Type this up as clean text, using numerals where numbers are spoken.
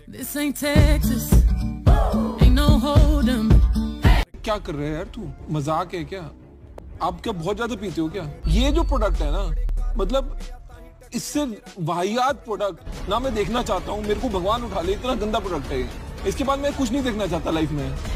This ain't Texas. Ain't no hold'em. क्या कर रहे हैं यार तू? मजाक है क्या? आप क्या बहुत ज्यादा पीते हो क्या? ये जो प्रोडक्ट है ना, मतलब इससे वाहियात प्रोडक्ट ना मैं देखना चाहता हूँ। मेरे को भगवान उठा ले, इतना गंदा प्रोडक्ट है ये। इसके बाद मैं कुछ नहीं देखना चाहता लाइफ में।